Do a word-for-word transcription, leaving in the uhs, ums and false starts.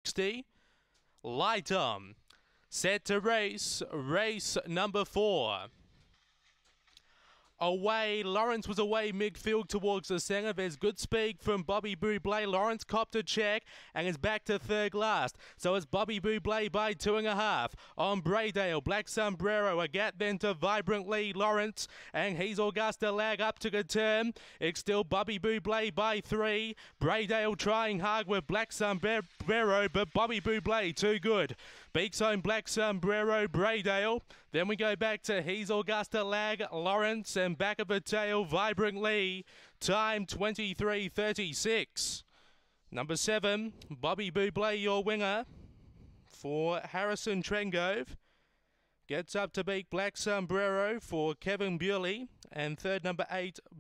sixty. Light on. Set to race. Race number four. Away, Lawrence was away midfield towards the centre. There's good speed from Bobby Bublé. Lawrence copped a check and is back to third last. So it's Bobby Bublé by two and a half. On Braydale, Black Sombrero, a gap then to Vibrant Lee Lawrence. And he's Augusta lag up to the turn. It's still Bobby Bublé by three. Braydale trying hard with Black Sombrero, but Bobby Bublé too good. Beaks on Black Sombrero, Braydale. Then we go back to He's Augusta lag, Lawrence, and back of the tail, Vibrant Lee. Time twenty-three thirty-six. Number seven, Bobby Bublé, your winger for Harrison Trengove. Gets up to beat Black Sombrero for Kevin Bewley. And third, number eight,